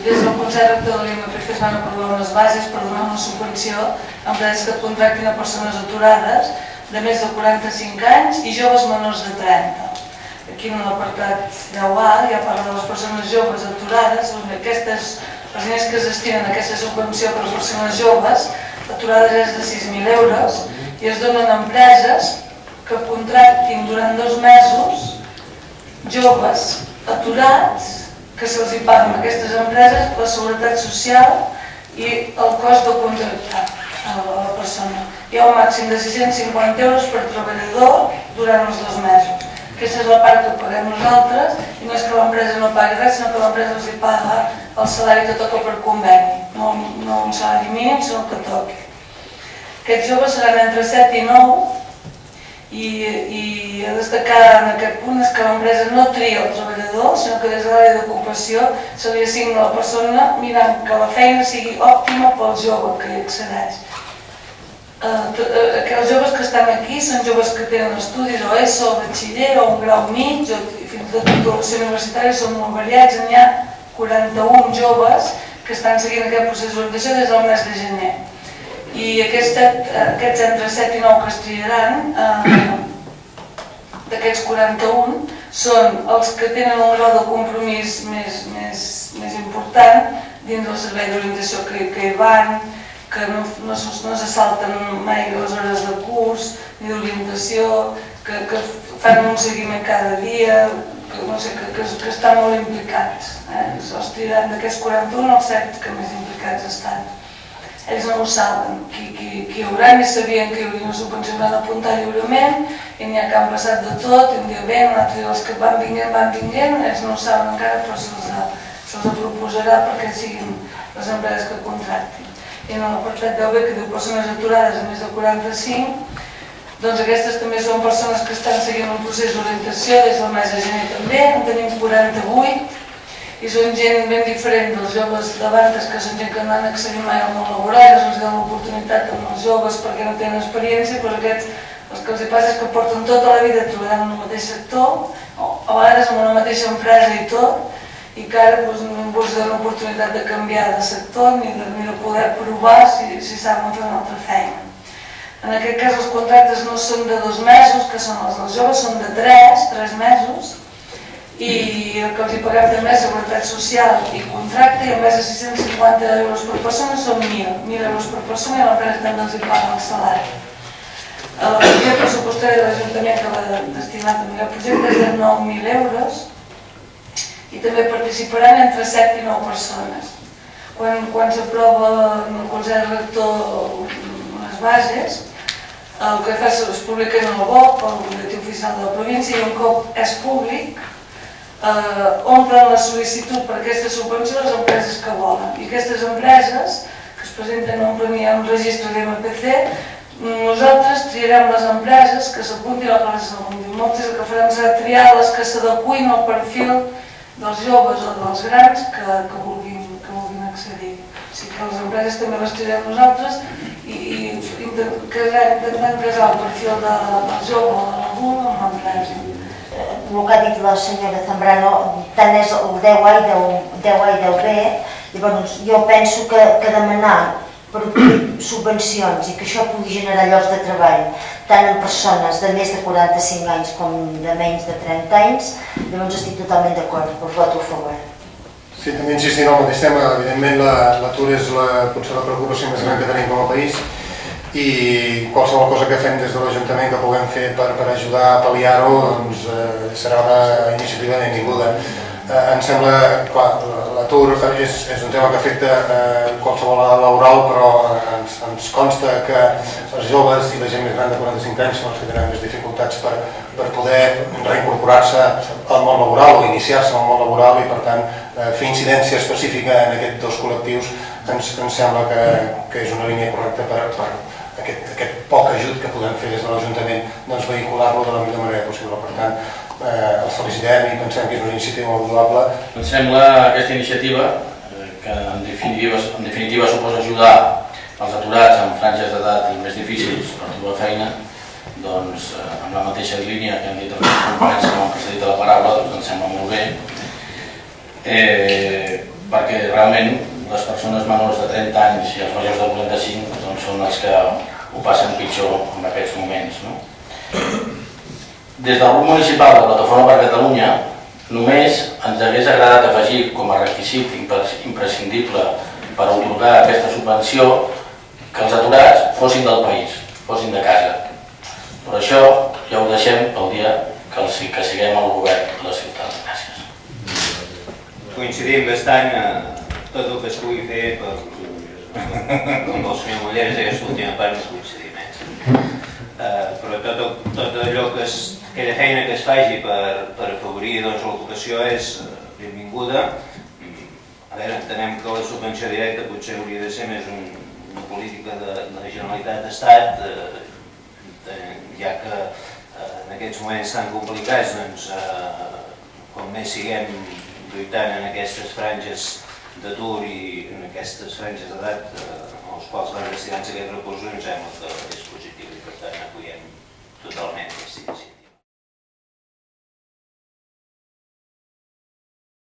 Des del Consell Rector de l'IMPC es van aprovar unes bases per donar una subvenció a empreses que contractin a persones aturades de més de 45 anys i joves menors de 30. Aquí en l'apartat 10A ja parla de les persones joves aturades. Els diners que es destinen a aquesta subvenció per a persones joves aturades és de 6.000 euros i es donen a empreses que contractin durant 2 mesos joves aturats que se'ls paguen a aquestes empreses la seguretat social i el cost de contractar a la persona. Hi ha un màxim de 650 euros per treballador durant els 2 mesos. Aquesta és la part que paguem nosaltres i no és que l'empresa no pagui res, sinó que l'empresa els paga el salari que toca per conveni, no un salari mínim, sinó que toqui. Aquests joves seran entre 7 i 9 i a destacar en aquest punt és que l'empresa no tria el treballador, sinó que des de l'àrea d'ocupació se li assigna a la persona mirant que la feina sigui òptima pel jove que hi accedeix. Els joves que estan aquí són joves que tenen estudis o ESO, o batxiller, o un grau mig, o fins i tot titulació universitària, són molt variats. N'hi ha 41 joves que estan seguint aquest procés d'orientació des del mes de gener. I aquests entre 7 i 9 que es triaran, d'aquests 41, són els que tenen un grau de compromís més important dins del servei d'orientació que hi van, que no se salten mai les hores de curs ni d'orientació, que fan un seguiment cada dia, que estan molt implicats. Els triaran d'aquests 41, els 7 que més implicats estan. Ells no ho saben, qui hi haurà ni sabien que hi hauria una subvenció, van apuntar lliurement i n'hi ha que han passat de tot, i un dia ven, un altre dia els que van vinguent, ells no ho saben encara, però se'ls proposarà perquè siguin les empreses que contractin. I en l'apartat 10B que diu persones aturades a més de 45, doncs aquestes també són persones que estan seguint un procés d'orientació des del mes de gener també, en tenim 48, i són gent ben diferent dels joves d'abans, que són gent que no han accedit mai al món laboral, els donen l'oportunitat amb els joves perquè no tenen experiència, però aquests el que els passa és que porten tota la vida treballant en el mateix sector, o a vegades en una mateixa empresa i tot, i que ara no els donen l'oportunitat de canviar de sector ni de poder provar si saben fer una altra feina. En aquest cas els contractes no són de 2 mesos, que són els dels joves, són de 3 mesos, i el que els hi paguem també és seguretat social i contracte, i a més de 650 euros per persona són 1.000 euros per persona, i l'empresa també els hi paga el salari. La partida pressupostària de l'Ajuntament que va destinat a aquest projecte és de 9.000 euros i també participaran entre 7 i 9 persones. Quan s'aprova en el Consell Rector les bases, el que fa es publica en el BOC, el Butlletí Oficial de la província, i un cop és públic, omplen la sol·licitud per aquesta subvenció a les empreses que volen. I aquestes empreses que es presenten a un registre d'IMPC, nosaltres triarem les empreses que s'apuntin a la classe segona. Moltes el que farem serà triar les que s'adeqüin al perfil dels joves o dels grans que vulguin accedir. O sigui que les empreses també les triarem nosaltres i intentant casar el perfil del jove o de l'adult amb l'empresa. El que ha dit la senyora Zambrano, tant és el 10A i 10B, llavors jo penso que demanar per subvencions i que això pugui generar llocs de treball tant en persones de més de 45 anys com de menys de 30 anys, llavors estic totalment d'acord, us voto a favor. Sí, també insistim en el mateix tema. Evidentment l'atur és potser la preocupació més gran que tenim com a país i qualsevol cosa que fem des de l'Ajuntament que puguem fer per ajudar a pal·liar-ho serà una iniciativa benvinguda. Em sembla, clar, l'atur és un tema que afecta qualsevol edat laboral, però ens consta que els joves i la gent més gran de 45 anys són els que tenen més dificultats per poder reincorporar-se al món laboral o iniciar-se al món laboral i, per tant, fer incidència específica en aquests dos col·lectius ens sembla que és una línia correcta per aquest poc ajut que podem fer des de l'Ajuntament, doncs vehicular-lo de la millor manera possible. Per tant, els felicitem i pensem que és una iniciativa molt lloable. Em sembla aquesta iniciativa, que en definitiva suposa ajudar els aturats amb franges d'edat més difícils per trobar feina, doncs amb la mateixa línia que han dit els companys que m'han precedit a la paraula, doncs em sembla molt bé. perquè realment les persones menors de 30 anys i els majors de 45 són els que ho passen pitjor en aquests moments. Des del grup municipal de Plataforma per Catalunya només ens hagués agradat afegir com a requisit imprescindible per atorgar aquesta subvenció que els aturats fossin del país, fossin de casa. Per això ja ho deixem pel dia que siguem al govern de la ciutat. Gràcies. Coincidim bastant tot el que es pugui fer com el senyor Mulleres, aquesta última part es coincidim més. Però tot allò aquella feina que es faci per afavorir l'ocupació és benvinguda. A veure, entenem que la subvenció directa potser hauria de ser més una política de la Generalitat d'Estat, ja que en aquests moments tan complicats, com més siguem lluitant en aquestes franges d'atur i en aquestes franges d'edat als quals van destinats aquests recursos, em sembla que és